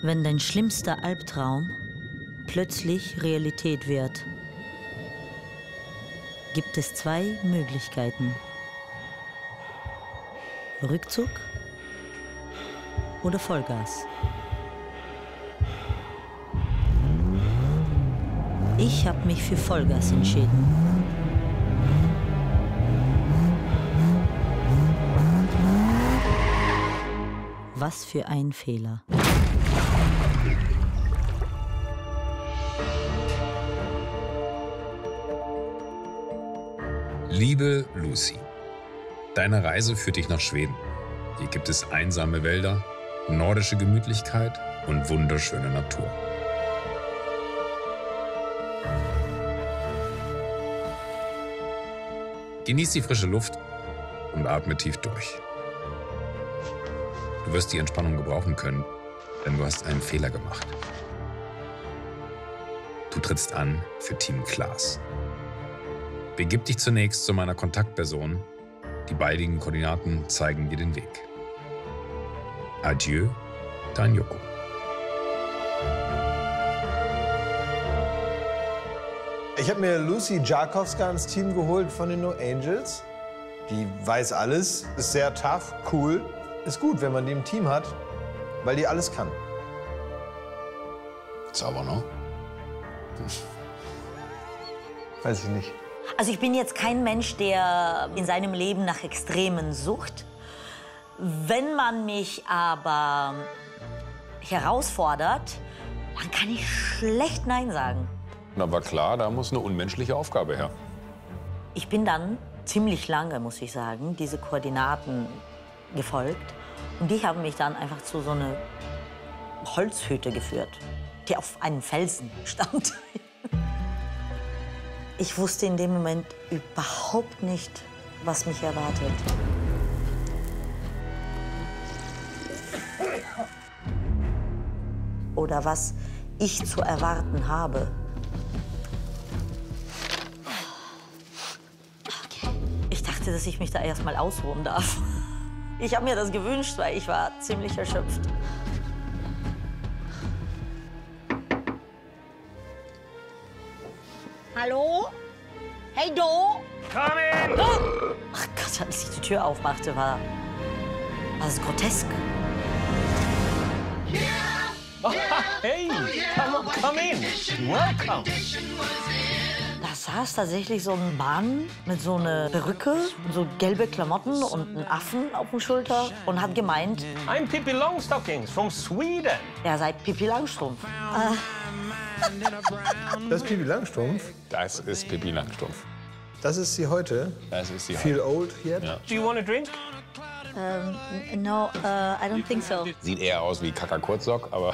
Wenn dein schlimmster Albtraum plötzlich Realität wird, gibt es zwei Möglichkeiten. Rückzug oder Vollgas. Ich habe mich für Vollgas entschieden. Was für ein Fehler. Liebe Lucy, deine Reise führt dich nach Schweden. Hier gibt es einsame Wälder, nordische Gemütlichkeit und wunderschöne Natur. Genieß die frische Luft und atme tief durch. Du wirst die Entspannung gebrauchen können, denn du hast einen Fehler gemacht. Du trittst an für Team Klaas. Begib dich zunächst zu meiner Kontaktperson. Die beiden Koordinaten zeigen dir den Weg. Adieu, dein Joko. Ich habe mir Lucy Jakowska ins Team geholt von den No Angels. Die weiß alles, ist sehr tough, cool. Ist gut, wenn man die im Team hat, weil die alles kann. Sauber, ne? Weiß ich nicht. Also ich bin jetzt kein Mensch, der in seinem Leben nach Extremen sucht. Wenn man mich aber herausfordert, dann kann ich schlecht Nein sagen. Na, war klar, da muss eine unmenschliche Aufgabe her. Ich bin dann ziemlich lange, muss ich sagen, diese Koordinaten gefolgt. Und die haben mich dann einfach zu so einer Holzhütte geführt, die auf einem Felsen stand. Ich wusste in dem Moment überhaupt nicht, was mich erwartet. Oder was ich zu erwarten habe. Okay. Ich dachte, dass ich mich da erst mal ausruhen darf. Ich habe mir das gewünscht, weil ich war ziemlich erschöpft. Hallo? Hey, Do? Come in! Oh! Ach Gott, als ich die Tür aufmachte, war es grotesk. Oh, hey, come in. Welcome. Da saß tatsächlich so ein Mann mit so einer Perücke, so gelbe Klamotten und einen Affen auf der Schulter und hat gemeint, I'm Pippi Longstockings from Sweden. er sei Pippi Langstrumpf. Das ist Pippi Langstrumpf. Das ist Pippi Langstrumpf. Das ist sie heute. Das ist sie Feel old yet? Ja. Do you want a drink? No, I don't think so. Sieht eher aus wie Kaka Kurzsock, aber...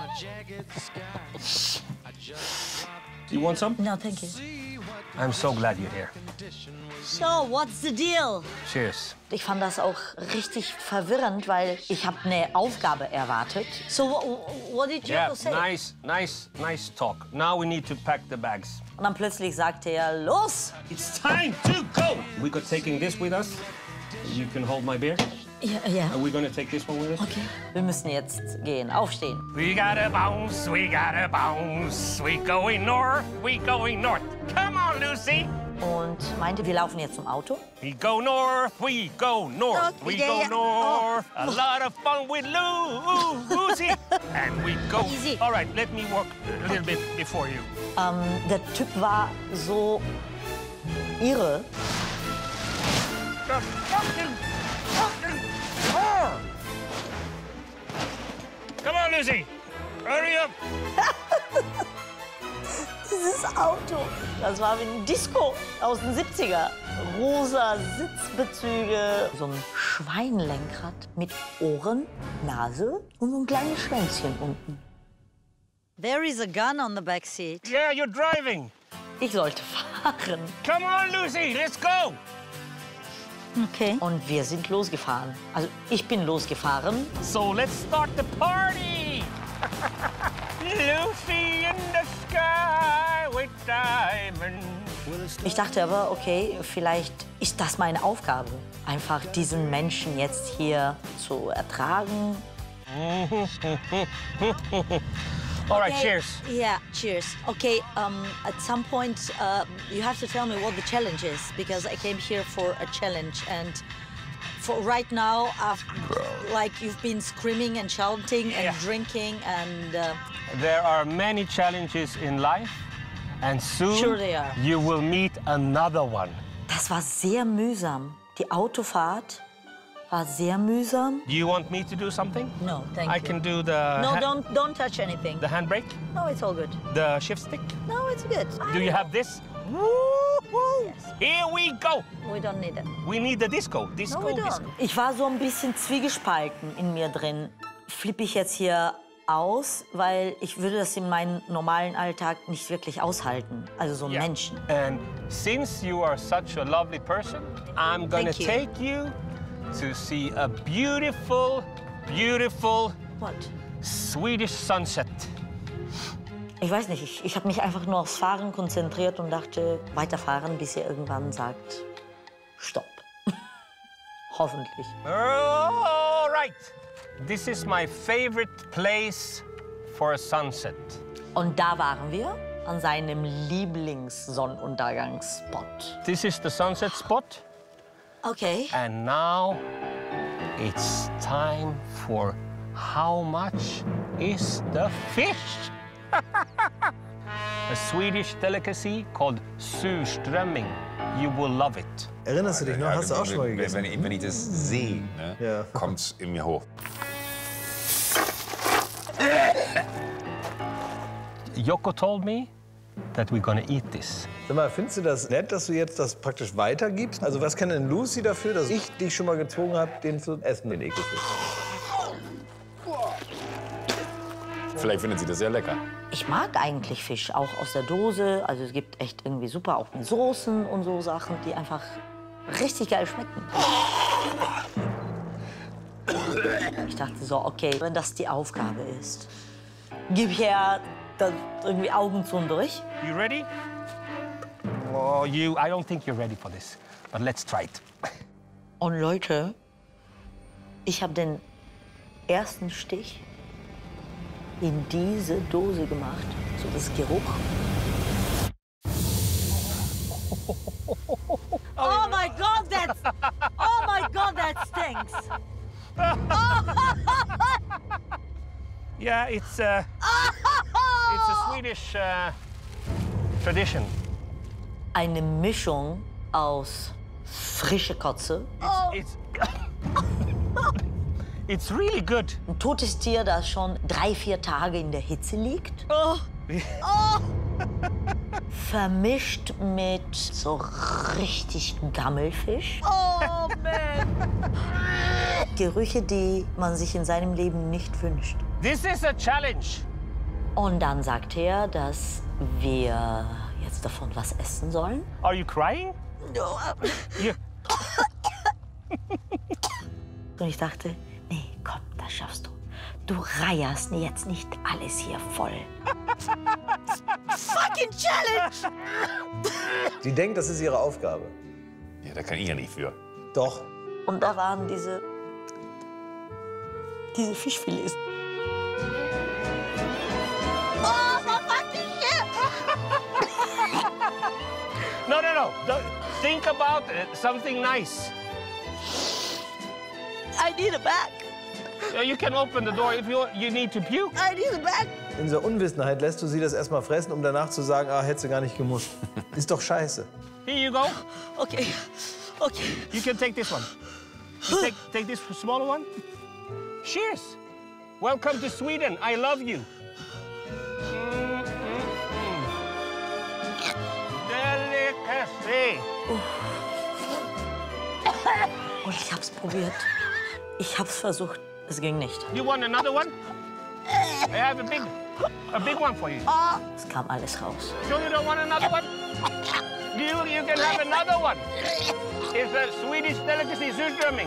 You want some? No, thank you. I'm so glad you're here. So, what's the deal? Cheers. Ich fand das auch richtig verwirrend, weil ich habe eine Aufgabe erwartet. So, what did you Yeah, have to say? nice talk. Now we need to pack the bags. Und dann plötzlich sagte er, los! It's time to go. We got taking this with us. You can hold my beer. Ja, ja. Are we gonna take this one with us? Okay. Wir müssen jetzt gehen, aufstehen. We gotta bounce, we gotta bounce. We going north, we going north. Come on, Lucy. Und meinte, wir laufen jetzt zum Auto. We go north, we go north, we go north. A lot of fun with Lucy. And we go. Easy. All right, let me walk a little bit before you. Der Typ war so irre. The fucking car. Come on, Lucy. Hurry up. Dieses Auto, das war wie ein Disco aus den 70er. Rosa Sitzbezüge, so ein Schweinlenkrad mit Ohren, Nase und so ein kleines Schwänzchen unten. There is a gun on the back seat. Yeah, you're driving. Ich sollte fahren. Come on, Lucy, let's go. Okay. Und wir sind losgefahren. Also ich bin losgefahren. So let's start the party. Lucy in the sky with diamonds. Ich dachte aber, okay, vielleicht ist das meine Aufgabe. Einfach diesen Menschen jetzt hier zu ertragen. All right, Okay, cheers. Yeah, cheers. Okay, at some point, you have to tell me what the challenge is, because I came here for a challenge, and for right now, like you've been screaming and shouting and Yeah. drinking, and There are many challenges in life, and soon Sure they are. you will meet another one. das war sehr mühsam. Die Autofahrt war sehr mühsam. Do you want me to do something? No, thank I you. can do the No, don't touch anything. the handbrake, No, it's all good. the shift stick. No, it's good. Do you have this? Woo-hoo. Yes. Here we go. We don't need it. We need the disco. Disco, No, we disco. don't. Ich war so ein bisschen zwiegespalten in mir drin. Flippe ich jetzt hier aus, weil ich würde das in meinem normalen Alltag nicht wirklich aushalten. Also so einen Yeah. Menschen. And since you are such a lovely person, I'm gonna Thank you. take you to see a beautiful, beautiful What? Swedish sunset. Ich weiß nicht, ich habe mich einfach nur aufs Fahren konzentriert und dachte, weiterfahren, bis ihr irgendwann sagt, stopp. Hoffentlich. All right. This is my favorite place for a sunset. Und da waren wir an seinem Lieblingssonnenuntergangsspot. This is the sunset spot. Okay. And now it's time for how much is the fish? A Swedish delicacy called surströmming. You will love it. Erinnerst du dich noch? Hast du auch schon mal gegessen? Wenn ich das sehe, ne, Ja. kommt's in mir hoch. Yoko told me that we're gonna eat this. Sag mal, findest du das nett, dass du jetzt das praktisch weitergibst? Also was kann denn Lucy dafür, dass ich dich schon mal gezwungen habe, den zu essen, den Ekelfisch? Vielleicht findet sie das sehr lecker. Ich mag eigentlich Fisch, auch aus der Dose. Also es gibt echt irgendwie super, auch mit Soßen und so Sachen, die einfach richtig geil schmecken. Ich dachte so, okay, wenn das die Aufgabe ist, gib her dann irgendwie Augen zu und durch. You ready? Oh, I don't think you're ready for this, but let's try it. Und Leute, ich habe den ersten Stich in diese Dose gemacht. So das Geruch. Oh my God, that stinks. Yeah, it's a Swedish tradition. Eine Mischung aus frische Kotze, It's it's really good. ein totes Tier, das schon 3-4 Tage in der Hitze liegt, vermischt mit so richtig Gammelfisch. Oh man! Gerüche, die man sich in seinem Leben nicht wünscht. This is a challenge. Und dann sagt er, dass wir jetzt davon was essen sollen. Are you crying? You, Und ich dachte, nee, komm, das schaffst du. Du reierst jetzt nicht alles hier voll. Fucking Challenge! Die denkt, das ist ihre Aufgabe. Ja, da kann ich ja nicht für. Doch. Und da waren diese Fischfilets. no. Think about something nice. I need a bag. You can open the door if you need to puke. I need a bag. In dieser Unwissenheit lässt du sie das erstmal fressen, um danach zu sagen, ah, hätte sie gar nicht gemusst. Ist doch scheiße. Here you go. Okay. Okay. You can take this one. You take this smaller one. Cheers. Welcome to Sweden. I love you. Delicacy. Und ich hab's probiert. Ich hab's versucht. Es ging nicht. You want another one? I have a big one for you. Es kam alles raus. Sure you don't want another one? You can have another one. It's a Swedish delicacy, surströmming.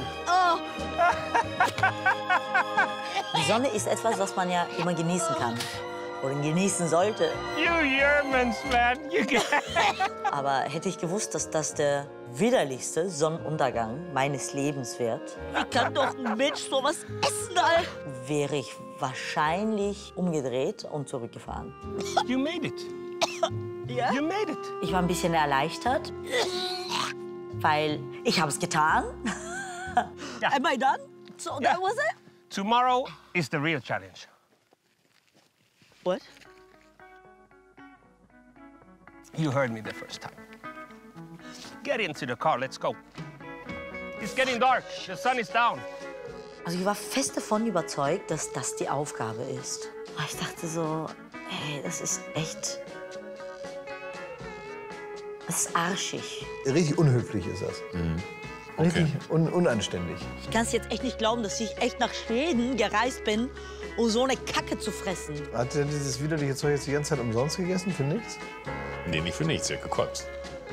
Die Sonne ist etwas, was man ja immer genießen kann. oder genießen sollte. You Germans, man. Aber hätte ich gewusst, dass das der widerlichste Sonnenuntergang meines Lebens wird, wie kann doch ein Mensch sowas essen, Alter? Wäre ich wahrscheinlich umgedreht und zurückgefahren. You made it. Ja? You made it. Ich war ein bisschen erleichtert, weil ich habe es getan. Ja. Am I done? So that was it? Tomorrow is the real challenge. What? You heard me the first time. Get into the car, let's go. It's getting dark, the sun is down. Also ich war fest davon überzeugt, dass das die Aufgabe ist. Ich dachte so, ey, das ist echt... Das ist arschig. Richtig unhöflich ist das. Richtig unanständig. Ich kann es jetzt echt nicht glauben, dass ich echt nach Schweden gereist bin, um so eine Kacke zu fressen. Hat er dieses widerliche Zeug jetzt die ganze Zeit umsonst gegessen? Für nichts? Nee, nicht für nichts, ja gekotzt.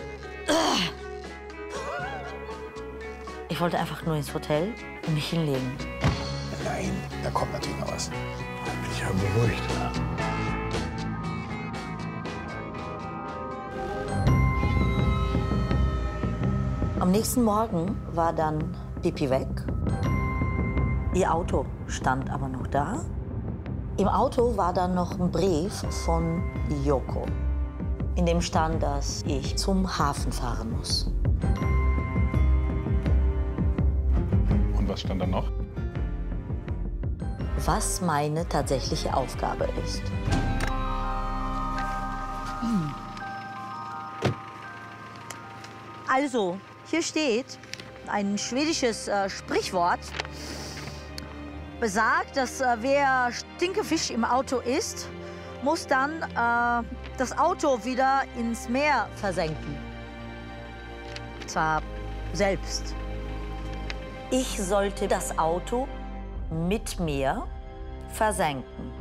Ich wollte einfach nur ins Hotel und mich hinlegen. Nein, da kommt natürlich noch was. Bin ich ja beruhigt. Am nächsten Morgen war dann Pippi weg. Ihr Auto stand aber noch da. Im Auto war dann noch ein Brief von Yoko, in dem stand, dass ich zum Hafen fahren muss. Und was stand da noch? Was meine tatsächliche Aufgabe ist. Also, hier steht ein schwedisches Sprichwort, besagt, dass wer Stinkefisch im Auto isst, muss dann das Auto wieder ins Meer versenken. Zwar selbst. Ich sollte das Auto mit mir versenken.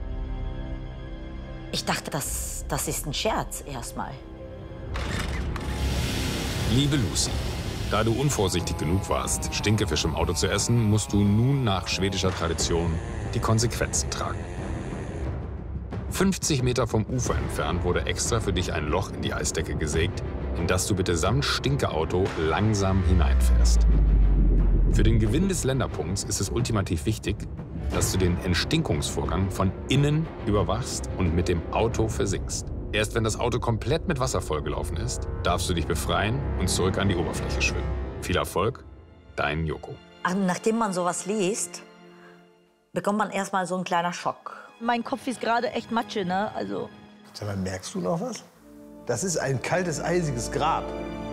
Ich dachte, das ist ein Scherz erstmal. Liebe Lucy, da du unvorsichtig genug warst, Stinkefisch im Auto zu essen, musst du nun nach schwedischer Tradition die Konsequenzen tragen. 50 Meter vom Ufer entfernt wurde extra für dich ein Loch in die Eisdecke gesägt, in das du bitte samt Stinkeauto langsam hineinfährst. Für den Gewinn des Länderpunkts ist es ultimativ wichtig, dass du den Entstinkungsvorgang von innen überwachst und mit dem Auto versinkst. Erst wenn das Auto komplett mit Wasser vollgelaufen ist, darfst du dich befreien und zurück an die Oberfläche schwimmen. Viel Erfolg, dein Joko. Nachdem man sowas liest, bekommt man erstmal so einen kleinen Schock. Mein Kopf ist gerade echt Matsche, ne? Also. Sag mal, merkst du noch was? Das ist ein kaltes, eisiges Grab.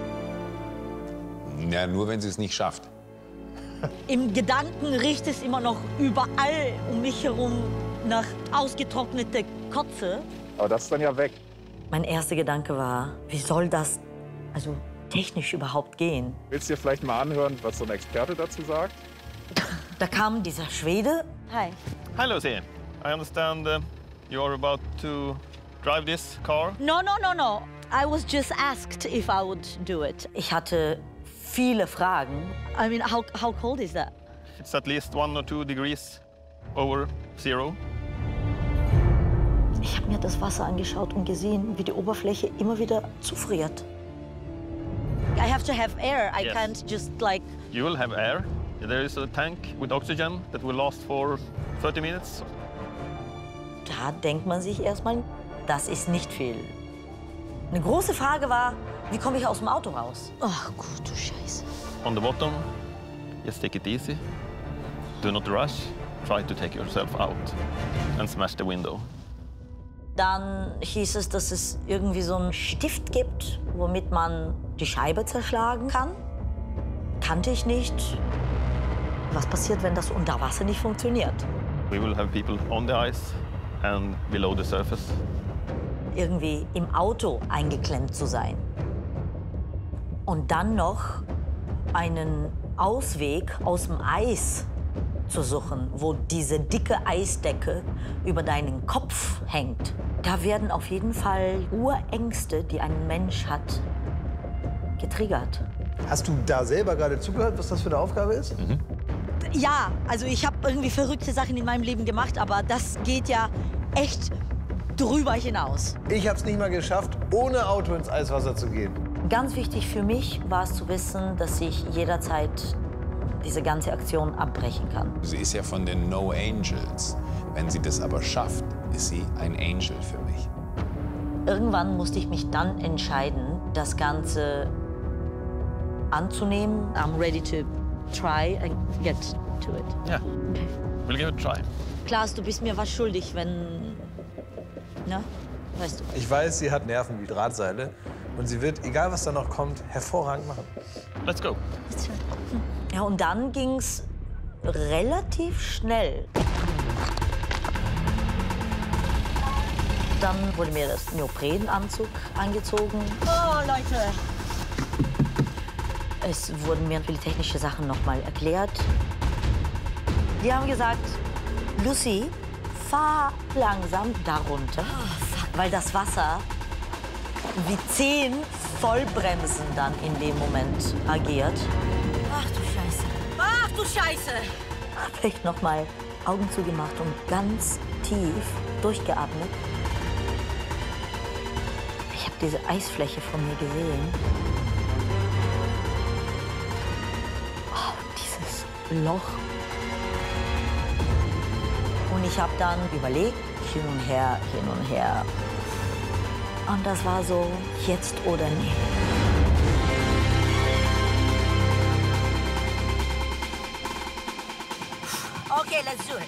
Ja, nur wenn sie es nicht schafft. Im Gedanken riecht es immer noch überall um mich herum nach ausgetrockneter Kotze. Aber das ist dann ja weg. Mein erster Gedanke war, wie soll das also technisch überhaupt gehen? Willst du dir vielleicht mal anhören, was so ein Experte dazu sagt? Da kam dieser Schwede. Hi. Hi, Lucy. I understand you are about to drive this car. No. I was just asked if I would do it. Ich hatte viele Fragen. I mean, how cold is that? It's at least 1 or 2 degrees over zero. Ich habe mir das Wasser angeschaut und gesehen, wie die Oberfläche immer wieder zufriert. I have to have air. I Yes. can't just like... You will have air. There is a tank with oxygen that will last for 30 minutes. Da denkt man sich erstmal, das ist nicht viel. Eine große Frage war, wie komme ich aus dem Auto raus? Ach gut, du Scheiße. On the bottom, just take it easy. Do not rush. Try to take yourself out and smash the window. Dann hieß es, dass es irgendwie so einen Stift gibt, womit man die Scheibe zerschlagen kann. Kannte ich nicht. Was passiert, wenn das unter Wasser nicht funktioniert? We will have people on the ice and below the surface. Irgendwie im Auto eingeklemmt zu sein. Und dann noch einen Ausweg aus dem Eis zu suchen, wo diese dicke Eisdecke über deinen Kopf hängt. Da werden auf jeden Fall Urängste, die ein Mensch hat, getriggert. Hast du da selber gerade zugehört, was das für eine Aufgabe ist? Ja, also ich habe irgendwie verrückte Sachen in meinem Leben gemacht, aber das geht ja echt drüber hinaus. Ich habe es nicht mal geschafft, ohne Auto ins Eiswasser zu gehen. Ganz wichtig für mich war es zu wissen, dass ich jederzeit diese ganze Aktion abbrechen kann. Sie ist ja von den No Angels. Wenn sie das aber schafft, ist sie ein Angel für mich. Irgendwann musste ich mich dann entscheiden, das Ganze anzunehmen. I'm ready to try and get to it. Yeah, we'll give it a try. Klaas, du bist mir was schuldig, wenn... Na, weißt du. Ich weiß, sie hat Nerven wie Drahtseile. Und sie wird, egal was da noch kommt, hervorragend machen. Let's go. Ja, und dann ging's relativ schnell. Dann wurde mir das Neoprenanzug angezogen. Oh, Leute! Es wurden mir viele technische Sachen noch mal erklärt. Die haben gesagt, Lucy, fahr langsam darunter, weil das Wasser wie 10 Vollbremsen dann in dem Moment agiert. Ach du Scheiße! Ach du Scheiße! Hab ich noch mal Augen zugemacht und ganz tief durchgeatmet. Ich habe diese Eisfläche von mir gesehen. Oh, dieses Loch. Und ich habe dann überlegt, hin und her, hin und her. Und das war so, jetzt oder nie. Okay, let's do it.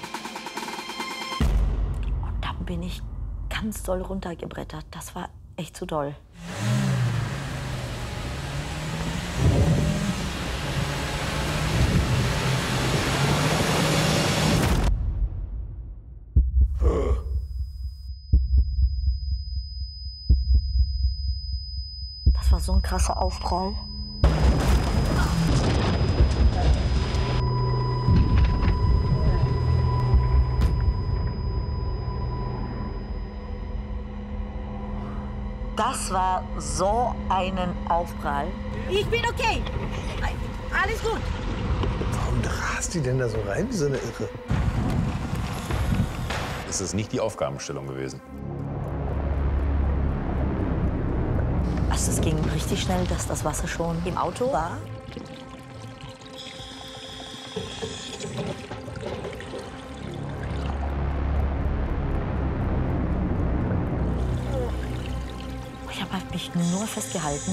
Und dann bin ich ganz doll runtergebrettert. Das war echt zu doll. Das war so ein krasser Aufprall. Das war so einen Aufprall. Ich bin okay. Alles gut. Warum rast die denn da so rein, wie so eine Irre? Es ist nicht die Aufgabenstellung gewesen. Also es ging richtig schnell, dass das Wasser schon im Auto war. Ich habe mich nur festgehalten.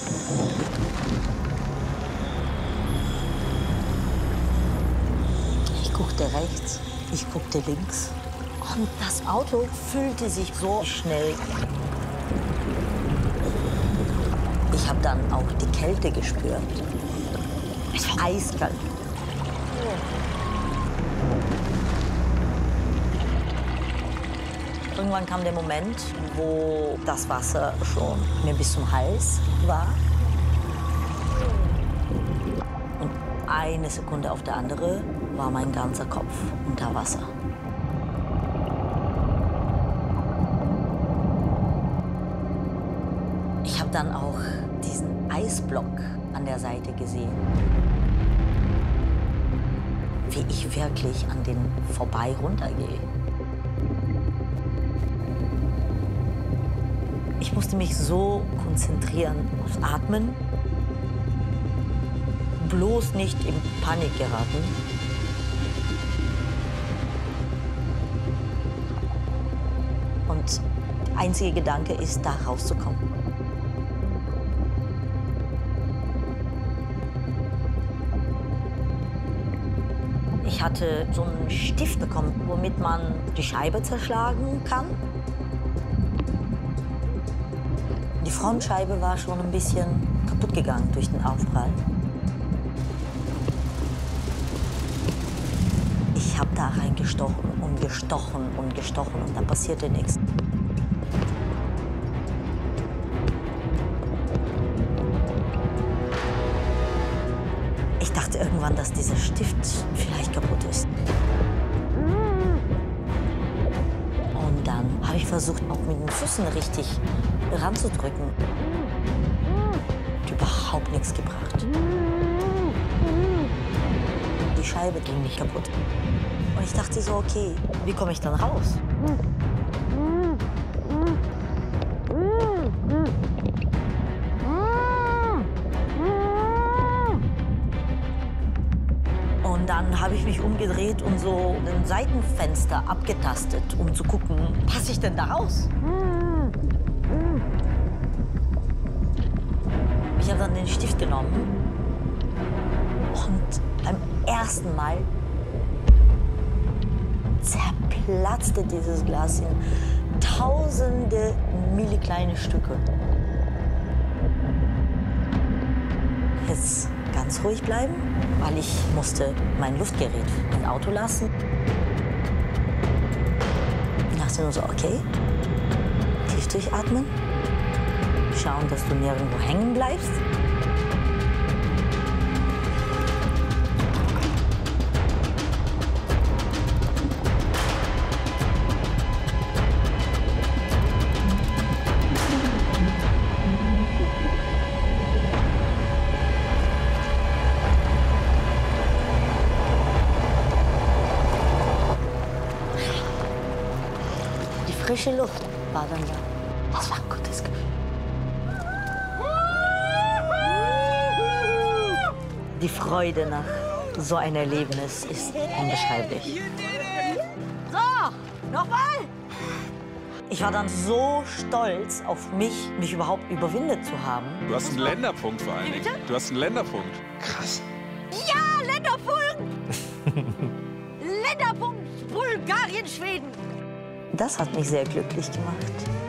Ich guckte rechts, ich guckte links. Und das Auto füllte sich so schnell. Ich habe dann auch die Kälte gespürt. Es war eiskalt. Irgendwann kam der Moment, wo das Wasser schon mir bis zum Hals war. Und eine Sekunde auf der andere war mein ganzer Kopf unter Wasser. Ich habe dann auch diesen Eisblock an der Seite gesehen. Wie ich wirklich an den vorbei runtergehe. Ich musste mich so konzentrieren aufs Atmen, bloß nicht in Panik geraten. Und der einzige Gedanke ist, da rauszukommen. Ich hatte so einen Stift bekommen, womit man die Scheibe zerschlagen kann. Die Frontscheibe war schon ein bisschen kaputt gegangen durch den Aufprall. Ich habe da reingestochen und gestochen und gestochen und da passierte nichts. Ich dachte irgendwann, dass dieser Stift vielleicht kaputt ist. Und dann habe ich versucht, auch mit den Füßen richtig ranzudrücken. Hat überhaupt nichts gebracht. Die Scheibe ging nicht kaputt. Und ich dachte so, okay, wie komme ich dann raus? Und dann habe ich mich umgedreht und so ein Seitenfenster abgetastet, um zu gucken, passe ich denn da raus? Ich habe dann den Stift genommen und beim ersten Mal zerplatzte dieses Glas in tausende millikleine Stücke. Jetzt ganz ruhig bleiben, weil ich musste mein Luftgerät im Auto lassen. Ich dachte nur so, okay, tief durchatmen, schauen, dass du nirgendwo hängen bleibst. Frische Luft war dann da. Das war ein gutes Gefühl. Die Freude nach so einem Erlebnis ist unbeschreiblich. So, nochmal! Ich war dann so stolz auf mich, mich überhaupt überwindet zu haben. Du hast einen Länderpunkt vor allem. Du hast einen Länderpunkt. Krass. Ja, Länderpunkt! Länderpunkt Bulgarien, Schweden. Das hat mich sehr glücklich gemacht.